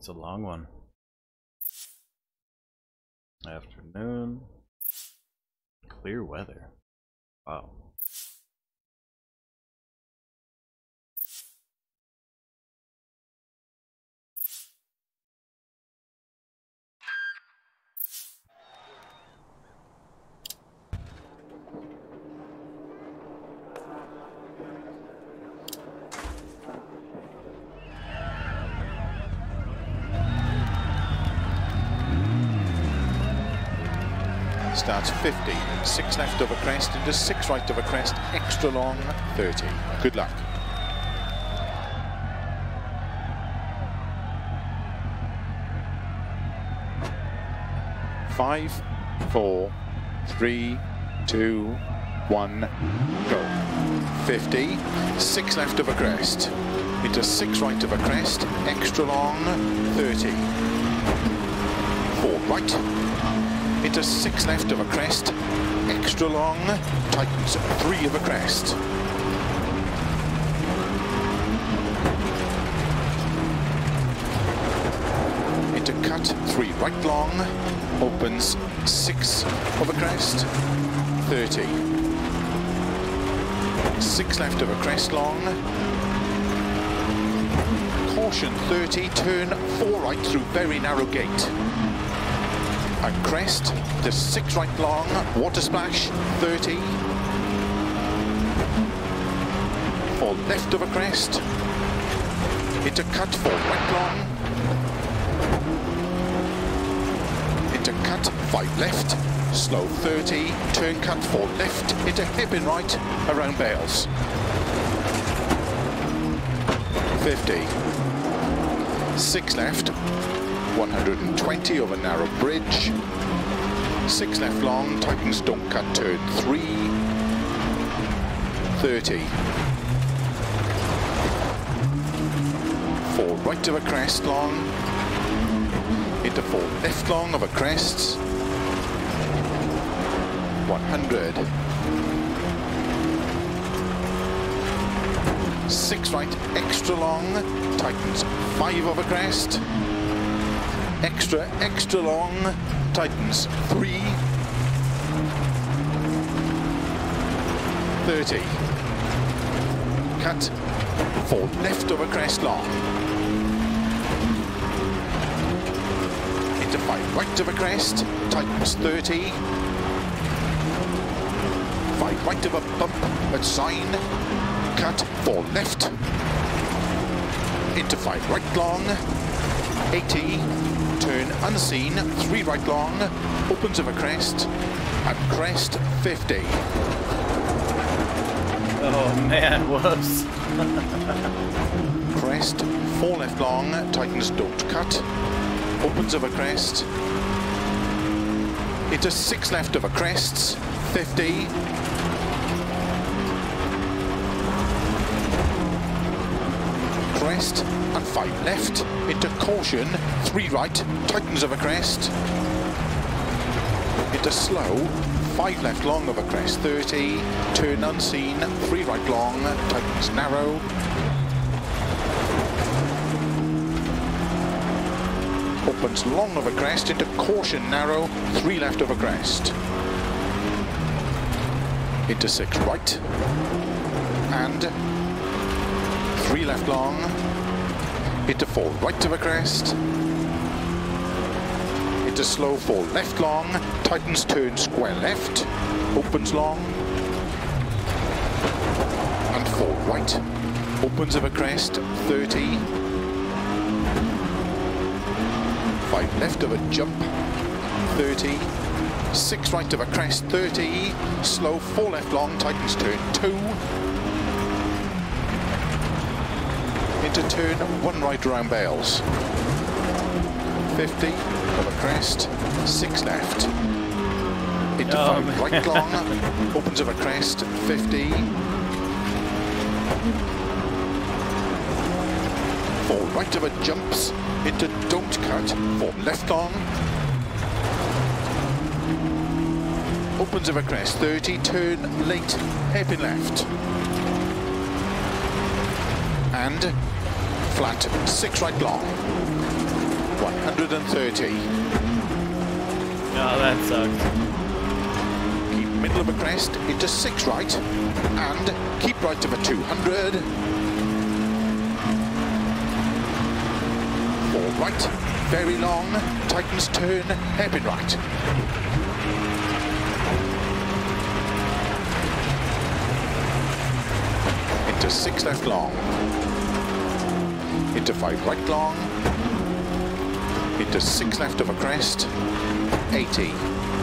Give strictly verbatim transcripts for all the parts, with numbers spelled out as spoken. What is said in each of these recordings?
a long one. Afternoon. Clear weather. Wow. Starts fifty, six left over crest into six right over crest, extra long, thirty. Good luck. Five, four, three, two, one, go. fifty, six left over crest into six right over crest, extra long, thirty. Four right. Into six left of a crest, extra long, tightens three of a crest. Into cut, three right long, opens six of a crest, thirty. Six left of a crest long. Caution, thirty, turn four right through very narrow gate. And crest to six right long, water splash, thirty. Four left of a crest, into cut, four right long, into cut, five left, slow thirty, turn cut, four left, into hairpin right, around Bales. fifty. Six left. one hundred twenty over narrow bridge, six left long, tightens don't cut, turn three, thirty. Four right of a crest long, into four left long of a crest, one hundred. Six right, extra long, tightens five of a crest, extra, extra long, tightens three, thirty. Cut, four left over crest long. Into five right over crest, tightens thirty. Five right of a bump at sign. Cut, four left. Into five right long, eighty. Turn unseen, three right long, opens of a crest, and crest fifty. Oh man, whoops. Crest, four left long, tightens don't cut, opens of a crest, into six left of a crest, fifty. Crest and five left, into caution, three right, tightens of a crest, into slow, five left long of a crest, thirty, turn unseen, three right long, tightens narrow, opens long of a crest, into caution narrow, three left of a crest, into six right, and three left long, into four right of a crest, into slow, four left long, tightens turn square left, opens long, and four right, opens of a crest, thirty, five left of a jump, thirty, six right of a crest, thirty, slow, four left long, tightens turn two, into turn one right around Bales, fifty of a crest, six left, into oh, five man. right long, opens of a crest, fifty, four right of a jumps, into don't cut, four left long, opens of a crest, thirty, turn late, hairpin left, and flat, six right long, hundred thirty. Oh, that sucks. Keep middle of a crest into six right and keep right of a two hundred. Four right, very long, tightens turn, hairpin right. Into six left long. Into five right long. Into six left of a crest. eighty.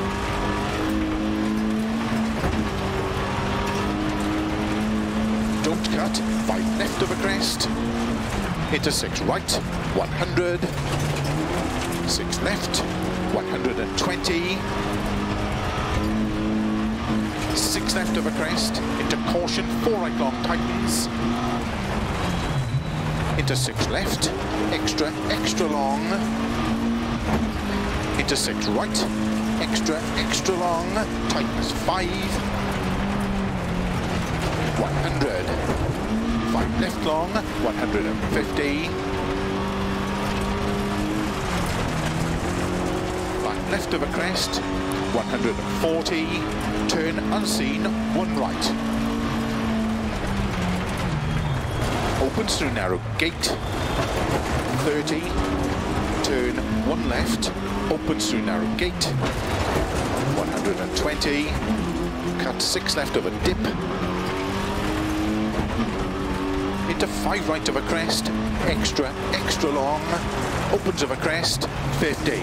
Don't cut. Five left of a crest. Into six right. one hundred. Six left. one hundred twenty. Six left of a crest. Into caution. Four right long tightens. Into six left. Extra, extra long. Into six right, extra, extra long, tightens five, one hundred, five left long, one hundred fifty, five left of a crest, one hundred forty, turn unseen, one right. Opens through narrow gate, thirty, turn one left, opens through narrow gate, one hundred twenty, cut six left of a dip, into five right of a crest, extra, extra long, opens of a crest, fifty.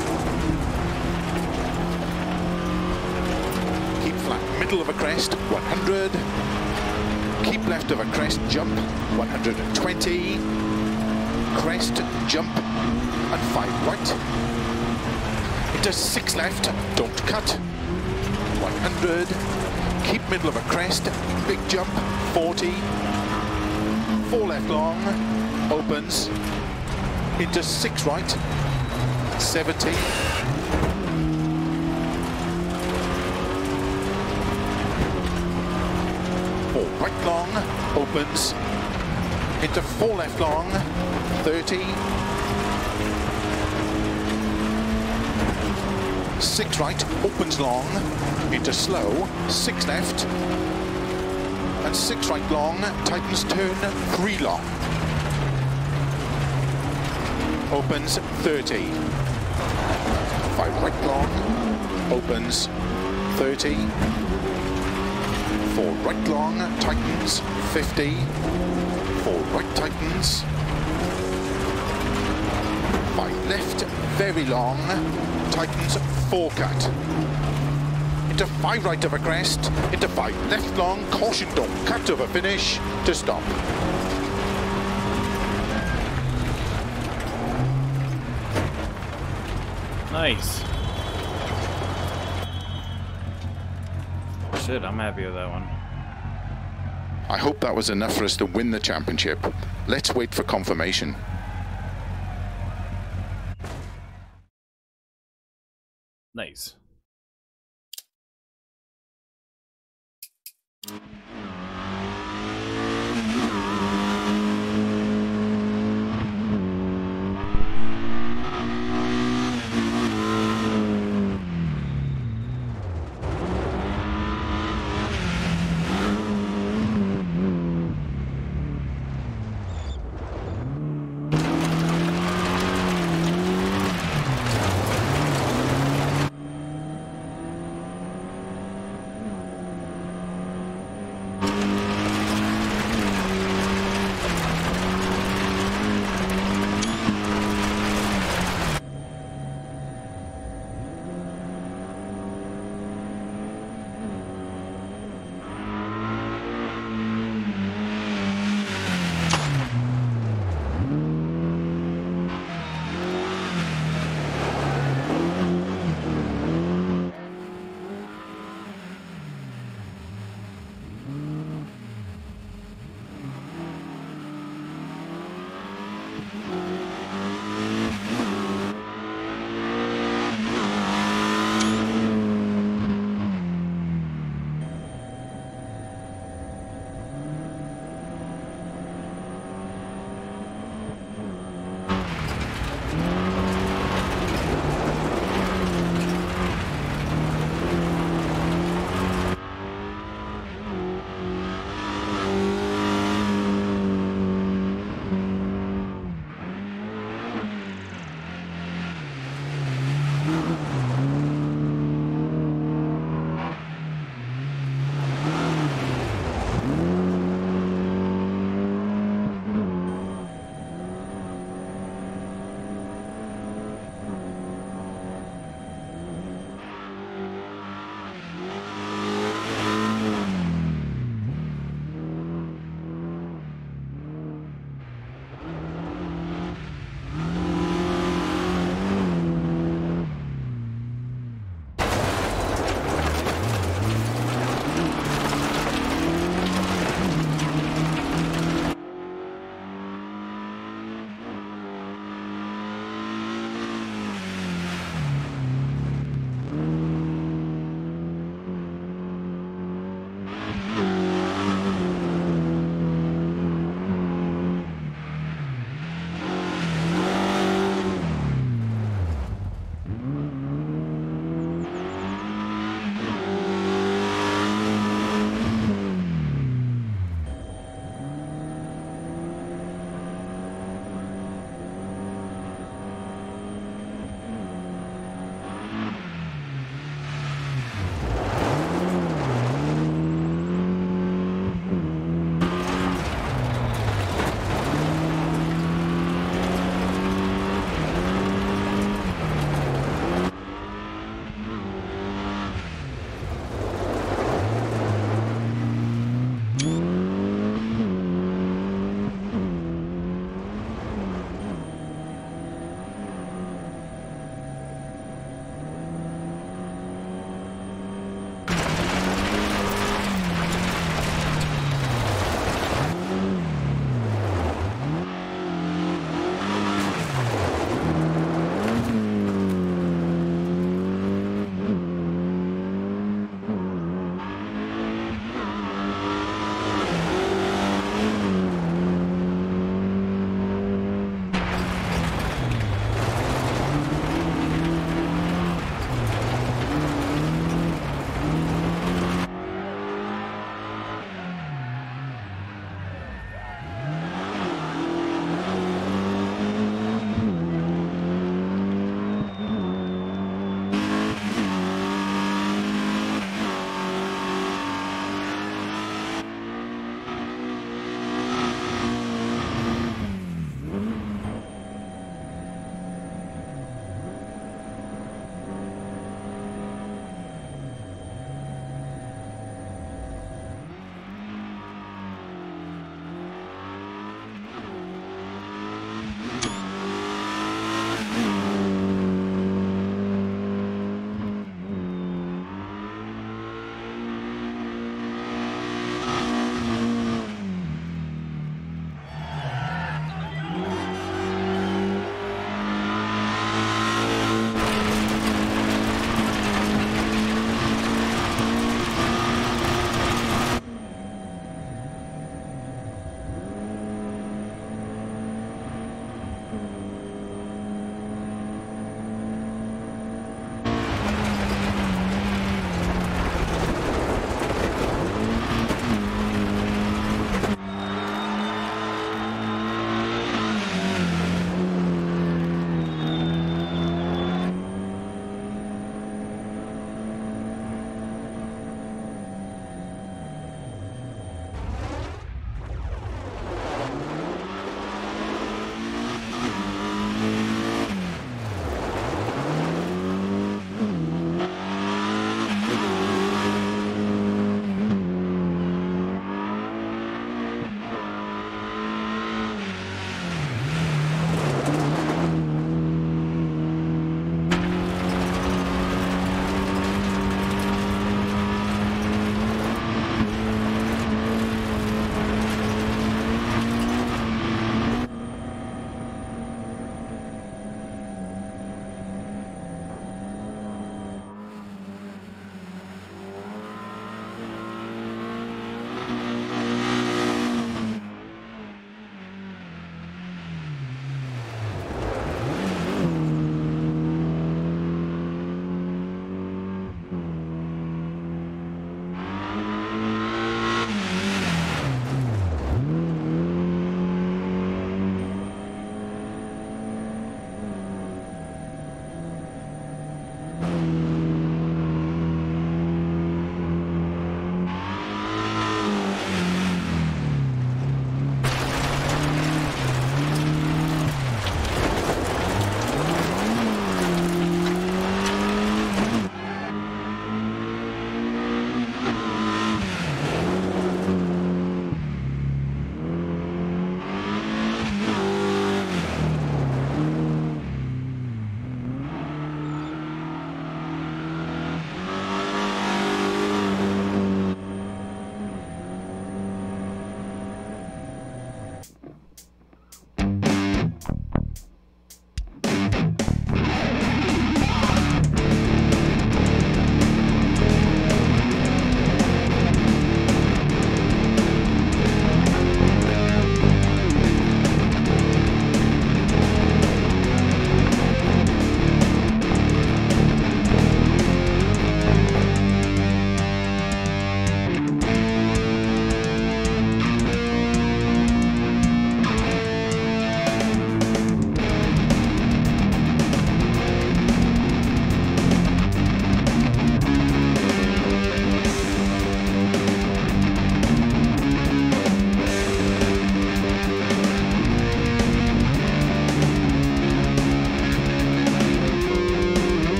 Keep flat middle of a crest, one hundred, keep left of a crest, jump, one hundred twenty, crest, jump, and five right. Into six left, don't cut, one hundred, keep middle of a crest, big jump, forty, four left long, opens, into six right, seventy, four right long, opens, into four left long, thirty, six right, opens long, into slow, six left, and six right long, tightens turn, three long. Opens, thirty. Five right long, opens, thirty. Four right long, tightens, fifty. Four right tightens. Five left, very long, tightens, four cut. Into five right of a crest, into five left long, caution, don't cut of a finish, to stop. Nice. Shit, I'm happy with that one. I hope that was enough for us to win the championship. Let's wait for confirmation. Nice.